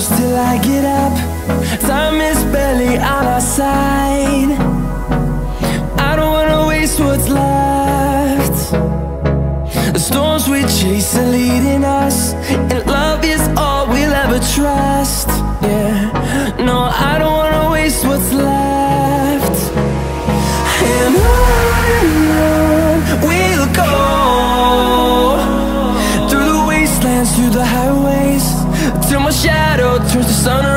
close till I get up. Time is barely on our side. I don't wanna waste what's left. The storms we chase are leading us, and love is all we'll ever trust. Yeah, no, I don't wanna waste what's left. And on we'll go, through the wastelands, through the highways, till my shadow turns to sun